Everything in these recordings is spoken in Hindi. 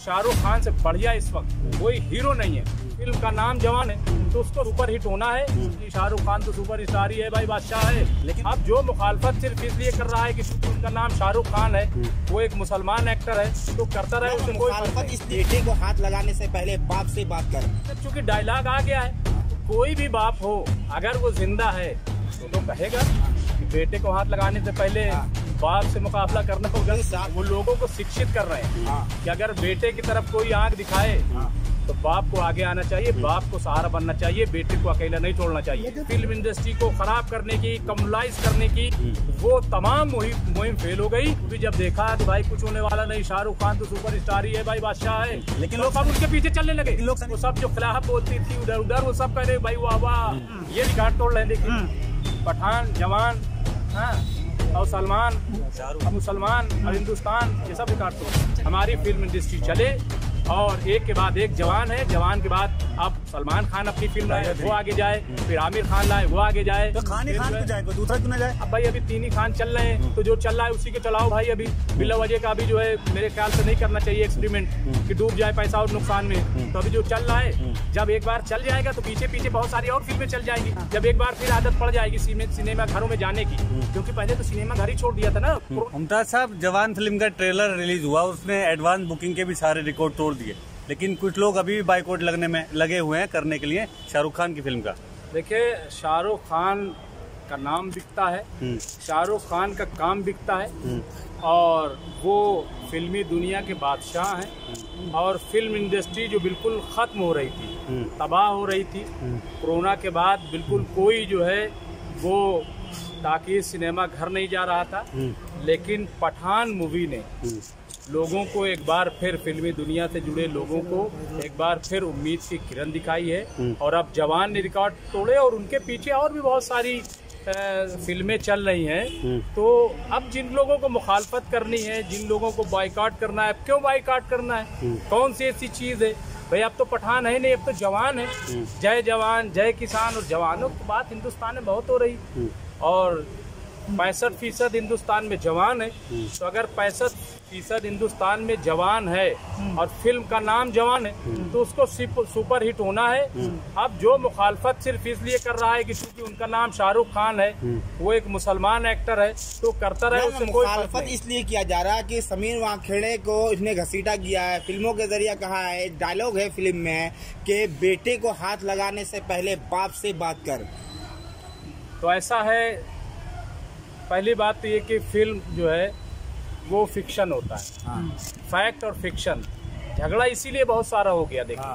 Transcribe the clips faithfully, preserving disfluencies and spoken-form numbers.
शाहरुख खान से बढ़िया इस वक्त कोई हीरो नहीं है। फिल्म का नाम जवान है तो उसको सुपर हिट होना है कि शाहरुख खान तो सुपर स्टार ही है भाई, बादशाह है। लेकिन अब जो मुखालफत सिर्फ इसलिए कर रहा है कि उनका नाम शाहरुख खान है, वो एक मुसलमान एक्टर है तो करता रहे, उससे कोई मुखालफत इस बेटे को हाथ लगाने से पहले बाप से बात कर। चूँकि डायलॉग आ गया है, कोई भी बाप हो अगर वो जिंदा है तो, तो कहेगा कि बेटे को हाथ लगाने से पहले बाप से मुकाबला करना होगा। वो लोगों को शिक्षित कर रहे हैं कि अगर बेटे की तरफ कोई आंख दिखाए तो बाप को आगे आना चाहिए, बाप को सहारा बनना चाहिए, बेटे को अकेला नहीं छोड़ना चाहिए। फिल्म इंडस्ट्री को खराब करने की, कम्युनलाइज करने की वो तमाम मुहिम मुहिम फेल हो गई। भी जब देखा कि भाई कुछ होने वाला नहीं, शाहरुख खान तो सुपर स्टार ही है भाई, बादशाह है, लेकिन लोग सब उसके पीछे चलने लगे। लोग वो सब जो खिलाफ बोलती थी उधर उधर वो सब कह रहे भाई वाह वाह, ये रिकॉर्ड तोड़ रहे। देखिए पठान, जवान, हाँ और सलमान, मुसलमान और हिंदुस्तान, ये सब रिकॉर्ड तोड़। हमारी फिल्म इंडस्ट्री चले और एक के बाद एक जवान है, जवान के बाद अब सलमान खान अपनी फिल्म लाए वो आगे जाए, फिर आमिर खान लाए वो आगे जाए, तो खान ही खान क्यों जाए, कोई दूसरा क्यों ना जाए? अब भाई अभी तीन ही खान चल रहे हैं तो जो चल रहा है उसी के चलाओ भाई। अभी बिल्ला वजह का अभी जो है मेरे ख्याल से नहीं करना चाहिए एक्सपेरिमेंट कि डूब जाए पैसा और नुकसान में। तो अभी जो चल रहा है, जब एक बार चल जाएगा तो पीछे पीछे बहुत सारी और फिल्में चल जाएगी। जब एक बार फिर आदत पड़ जाएगी सिनेमा घरों में जाने की, क्योंकि पहले तो सिनेमा घर ही छोड़ दिया था ना। मुमताज साहब, जवान फिल्म का ट्रेलर रिलीज हुआ, उसने एडवांस बुकिंग के भी सारे रिकॉर्ड तोड़ दिए, लेकिन कुछ लोग अभी भी बाइकआउट लगने में लगे हुए हैं करने के लिए शाहरुख खान की फिल्म का। देखिए शाहरुख खान का नाम बिकता है, शाहरुख खान का काम बिकता है और वो फिल्मी दुनिया के बादशाह हैं। और फिल्म इंडस्ट्री जो बिल्कुल ख़त्म हो रही थी, तबाह हो रही थी कोरोना के बाद, बिल्कुल कोई जो है वो ताकि सिनेमा घर नहीं जा रहा था, लेकिन पठान मूवी ने लोगों को एक बार फिर फिल्मी दुनिया से जुड़े लोगों को एक बार फिर उम्मीद की किरण दिखाई है। और अब जवान ने रिकॉर्ड तोड़े और उनके पीछे और भी बहुत सारी फिल्में चल रही हैं। तो अब जिन लोगों को मुखालफत करनी है, जिन लोगों को बाइकआउट करना है, क्यों बाइकआउट करना है, कौन सी ऐसी चीज़ है भाई? अब तो पठान है नहीं, अब तो जवान है। जय जवान जय किसान, और जवानों की बात हिंदुस्तान में बहुत हो रही और पैंसठ फीसद हिंदुस्तान में जवान है। तो अगर पैंसठ फीसद हिंदुस्तान में जवान है और फिल्म का नाम जवान है तो उसको सुपर हिट होना है। अब जो मुखालफत सिर्फ इसलिए कर रहा है कि क्योंकि उनका नाम शाहरुख खान है, वो एक मुसलमान एक्टर है तो करता रहे, उससे कोई मुखालफत इसलिए किया जा रहा है कि समीर वानखेड़े को इसने घसीटा किया है, फिल्मों के जरिए कहा है, डायलॉग है फिल्म में कि बेटे को हाथ लगाने से पहले बाप से बात कर। तो ऐसा है, पहली बात तो ये कि फिल्म जो है वो फिक्शन होता है। हाँ। फैक्ट और फिक्शन झगड़ा इसीलिए बहुत सारा हो गया। देखिए हाँ।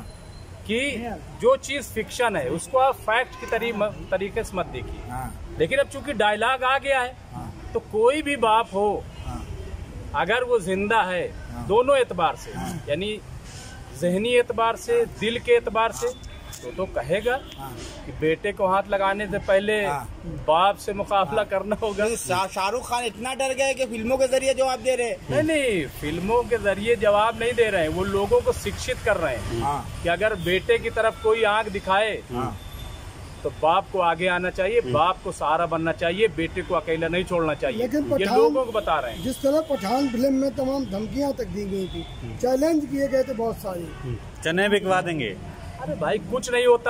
कि जो चीज़ फिक्शन है उसको आप फैक्ट की तरी, तरीके से मत देखिए। हाँ। लेकिन अब चूंकि डायलॉग आ गया है हाँ। तो कोई भी बाप हो हाँ। अगर वो जिंदा है हाँ। दोनों एतबार से हाँ। यानी जहनी एतबार से, दिल के एतबार से, तो तो कहेगा हाँ। कि बेटे को हाथ लगाने से पहले हाँ। बाप से मुकाबला हाँ। करना होगा। शाहरुख खान इतना डर गए कि फिल्मों के जरिए जवाब दे रहे हैं। नहीं नहीं, फिल्मों के जरिए जवाब नहीं दे रहे हैं, वो लोगों को शिक्षित कर रहे हैं हाँ। कि अगर बेटे की तरफ कोई आंख दिखाए हाँ। तो बाप को आगे आना चाहिए, बाप को सहारा बनना चाहिए, बेटे को अकेला नहीं छोड़ना चाहिए। लेकिन ये लोगों को बता रहे हैं। जिस तरह पठान फिल्म में तमाम धमकियां तक दी गई थी, चैलेंज किए गए थे बहुत सारे, चने बिकवा देंगे। अरे भाई कुछ नहीं होता,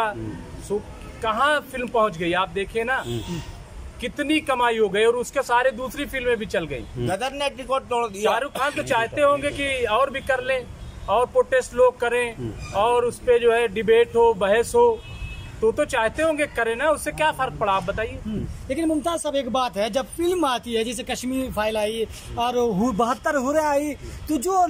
कहाँ फिल्म पहुंच गई आप देखिए ना, कितनी कमाई हो गई और उसके सारे दूसरी फिल्में भी चल गई। गदर ने रिकॉर्ड तोड़ दिया। शाहरुख खान तो चाहते होंगे कि और भी कर लें और प्रोटेस्ट लोग करें और उस पे जो है डिबेट हो, बहस हो, तो तो चाहते होंगे करें ना, उससे क्या फर्क पड़ा आप बताइए। लेकिन मुमताज साहब एक बात है, जब फिल्म आती है जैसे कश्मीर फाइल आई और बहत्तर हुर्रे आई, तो जो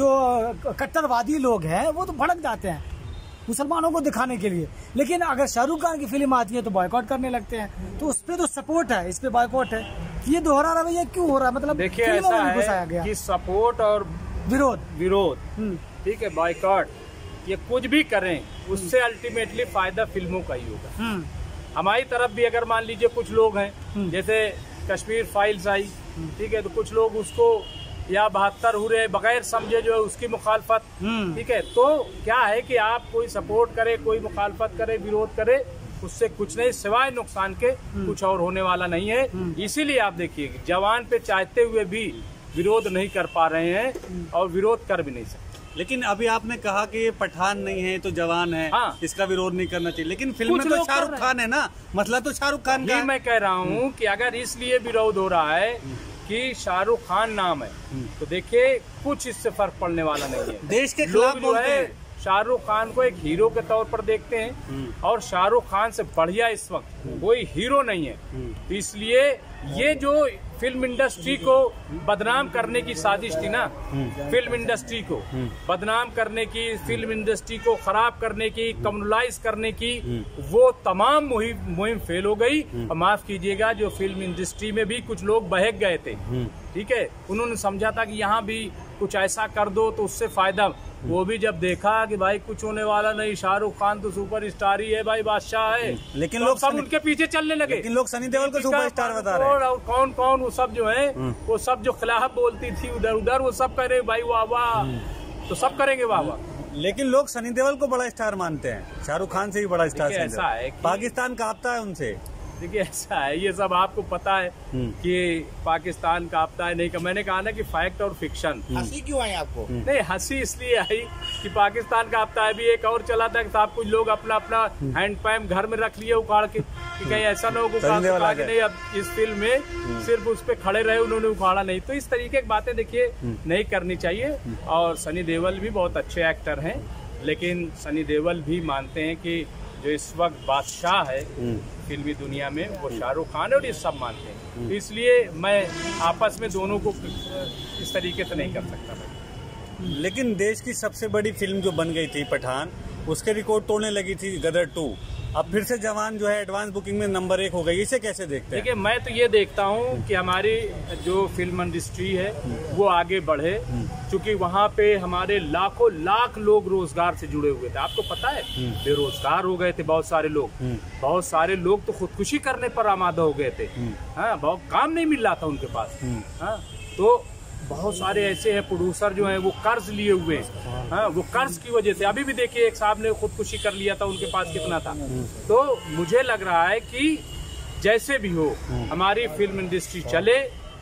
जो कट्टरवादी लोग हैं वो तो भड़क जाते हैं मुसलमानों को दिखाने के लिए। लेकिन अगर शाहरुख खान की फिल्म आती है तो बॉयकॉट करने लगते हैं। तो उस पर तो सपोर्ट है, इस पे बॉयकॉट है। ये दोहरा रवैया क्यों हो रहा है? मतलब देखिए ऐसा है कि सपोर्ट और विरोध विरोध ठीक है, बॉयकॉट ये कुछ भी करें उससे अल्टीमेटली फायदा फिल्मों का ही होगा। हमारी तरफ भी अगर मान लीजिए कुछ लोग हैं, जैसे कश्मीर फाइल्स आई ठीक है, तो कुछ लोग उसको या बहत्तर हुर्रे बगैर समझे जो है उसकी मुखालफत ठीक है। तो क्या है कि आप कोई सपोर्ट करे, कोई मुखालफत करे, विरोध करे, उससे कुछ नहीं सिवाय नुकसान के कुछ और होने वाला नहीं है। इसीलिए आप देखिए जवान पे चाहते हुए भी विरोध नहीं कर पा रहे हैं और विरोध कर भी नहीं सकते। लेकिन अभी आपने कहा कि ये पठान नहीं है तो जवान है, हाँ। इसका विरोध नहीं करना चाहिए, लेकिन फिल्म में कुछ तो लोग शाहरुख कर रहे खान है ना, मसला तो शाहरुख खान का ये है। मैं कह रहा हूँ कि अगर इसलिए विरोध हो रहा है कि शाहरुख खान नाम है, तो देखिए कुछ इससे फर्क पड़ने वाला नहीं है। देश के लोग खिलाफ जो बोलते है हैं। शाहरुख खान को एक हीरो के तौर पर देखते हैं, और शाहरुख खान से बढ़िया इस वक्त कोई हीरो नहीं है। तो इसलिए ये जो फिल्म इंडस्ट्री को बदनाम करने की साजिश थी ना, फिल्म इंडस्ट्री को बदनाम करने की, फिल्म इंडस्ट्री को खराब करने की, कम्युनलाइज करने की, वो तमाम मुहिम मुहिम फेल हो गई। और माफ कीजिएगा, जो फिल्म इंडस्ट्री में भी कुछ लोग बहक गए थे, ठीक है, उन्होंने समझा था कि यहाँ भी कुछ ऐसा कर दो तो उससे फायदा। वो भी जब देखा कि भाई कुछ होने वाला नहीं, शाहरुख खान तो सुपरस्टार ही है भाई, बादशाह है, लेकिन तो लोग सब सनी- उनके पीछे चलने लगे। लेकिन लोग सनी देओल को सुपरस्टार बता रहे हैं। और कौन कौन वो सब जो है, वो सब जो खिलाफ बोलती थी उधर उधर, वो सब कह रहे भाई वाह वाह, तो सब करेंगे वाह वाह। लेकिन लोग सनी देओल को बड़ा स्टार मानते हैं, शाहरुख खान से भी बड़ा स्टार देखिए, सनी ऐसा देओल। है कि- पाकिस्तान कांपता है उनसे। देखिए ऐसा है, ये सब आपको पता है कि पाकिस्तान कांपता है नहीं का। मैंने कहा ना कि फैक्ट और फिक्शन। हंसी क्यों आई आपको? नहीं, हंसी इसलिए आई कि पाकिस्तान कांपता है। भी एक और चला था कि साहब कुछ लोग अपना अपना हैंड पैम घर में रख लिए उखाड़ के, कि कहीं ऐसा ना हो कि सनी देओल आ कि गए। नहीं अब इस फिल्म में सिर्फ उस पे खड़े रहे, उन्होंने उखाड़ा नहीं। तो इस तरीके की बातें देखिए नहीं करनी चाहिए। और सनी देओल भी बहुत अच्छे एक्टर हैं, लेकिन सनी देओल भी मानते हैं कि जो इस वक्त बादशाह है फिल्मी दुनिया में वो शाहरुख खान है, और ये सब मानते हैं। तो इसलिए मैं आपस में दोनों को इस तरीके से नहीं कर सकता भाई। लेकिन देश की सबसे बड़ी फिल्म जो बन गई थी पठान, उसके रिकॉर्ड तोड़ने लगी थी गदर टू। अब फिर से जवान जो है एडवांस बुकिंग में नंबर एक हो गई, इसे कैसे देखते हैं? देखिए, मैं तो ये देखता हूँ कि हमारी जो फिल्म इंडस्ट्री है वो आगे बढ़े, क्योंकि वहाँ पे हमारे लाखों लाख लोग रोजगार से जुड़े हुए थे। आपको पता है, बेरोजगार हो गए थे बहुत सारे लोग, बहुत सारे लोग तो खुदकुशी करने पर आमादा हो गए थे। हाँ, बहुत काम नहीं मिल रहा था उनके पास। हाँ, तो बहुत सारे ऐसे हैं प्रोड्यूसर जो हैं वो कर्ज लिए हुए हैं। हाँ, वो कर्ज की वजह से अभी भी देखिए एक साहब ने खुदकुशी कर लिया था, उनके पास कितना था। तो मुझे लग रहा है कि जैसे भी हो हमारी फिल्म इंडस्ट्री चले,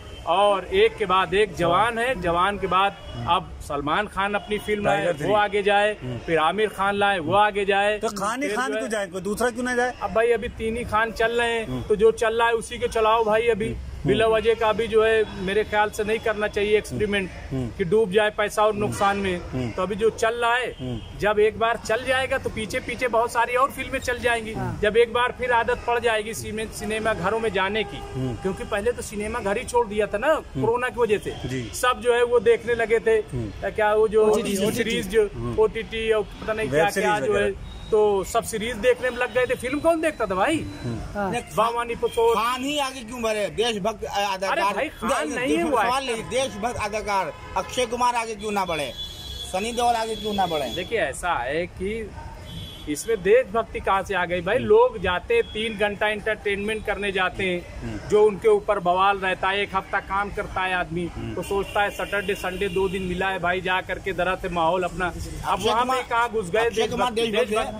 और एक के बाद एक जवान है, जवान के बाद अब सलमान खान अपनी फिल्म लाए वो आगे जाए, फिर आमिर खान लाए वो आगे जाए। तो खान ही फिर खान जो है- क्यों जाए, कोई दूसरा क्यों ना जाए? अब भाई अभी तीन ही खान चल रहे हैं, तो जो चल रहा है उसी के चलाओ भाई। अभी बिला वजह का भी जो है मेरे ख्याल से नहीं करना चाहिए एक्सपेरिमेंट कि डूब जाए पैसा और नुकसान में। तो अभी जो चल रहा है, जब एक बार चल जाएगा तो पीछे पीछे बहुत सारी और फिल्में चल जाएंगी। जब एक बार फिर आदत पड़ जाएगी सिनेमा घरों में जाने की, क्योंकि पहले तो सिनेमा घर ही छोड़ दिया था ना कोरोना की वजह से। सब जो है वो देखने लगे थे क्या, वो जो सीरीज जो ओ टी टी और पता नहीं क्या क्या जो है, तो सब सीरीज देखने में लग गए थे। फिल्म कौन देखता था भाई? बावानी पुसोर। खान ही आगे क्यों बढ़े? देशभक्त अदाकार। अरे भाई, खान नहीं है वो। सवाल नहीं, देशभक्त अदाकार अक्षय कुमार आगे क्यों ना बढ़े? सनी देओल आगे क्यों ना बढ़े? देखिए ऐसा है कि इसमें देशभक्ति कहाँ से आ गई भाई? लोग जाते हैं, तीन घंटा इंटरटेनमेंट करने जाते हैं, जो उनके ऊपर बवाल रहता है। एक हफ्ता काम करता है आदमी, तो सोचता है सैटरडे संडे दो दिन मिला है भाई, जा करके जरा से माहौल अपना। अब वहाँ पे कहाँ घुस गए देशभक्ति?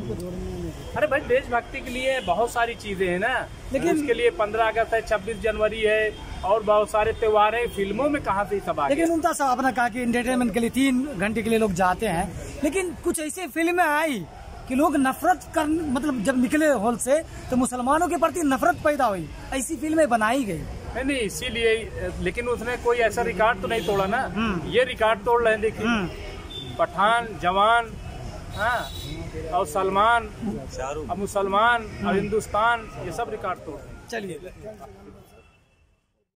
अरे भाई, देशभक्ति के लिए बहुत सारी चीजें हैं ना, लेकिन उसके लिए पंद्रह अगस्त है, छब्बीस जनवरी है, और बहुत सारे त्योहार है। फिल्मों में कहाँ से सब आ गया? लेकिन उनका साहब आपने कहा कि इंटरटेनमेंट के लिए तीन घंटे के लिए लोग जाते हैं, लेकिन कुछ ऐसी फिल्में आई कि लोग नफरत कर, मतलब जब निकले हॉल से तो मुसलमानों के प्रति नफरत पैदा हुई, ऐसी फिल्में बनाई गई। नहीं नहीं, इसीलिए, लेकिन उसने कोई ऐसा रिकॉर्ड तो नहीं तोड़ा ना। ये रिकॉर्ड तोड़ रहे हैं, देखिए पठान, जवान, हाँ, और सलमान, शाहरुख, मुसलमान और हिंदुस्तान, ये सब रिकॉर्ड तोड़ रहे हैं। चलिए।